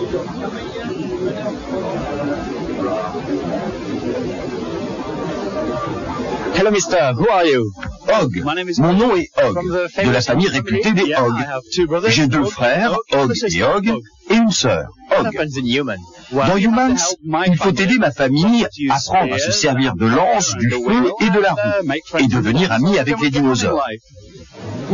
Hello, mister. Who are you? Hog. Mon nom est Hog, de la famille réputée des Hog. J'ai deux frères, Hog et Hog, et une sœur, Hog. Dans Humans, il faut aider ma famille à apprendre à se servir de lance, du feu et de la roue, et devenir amis avec les dinosaures.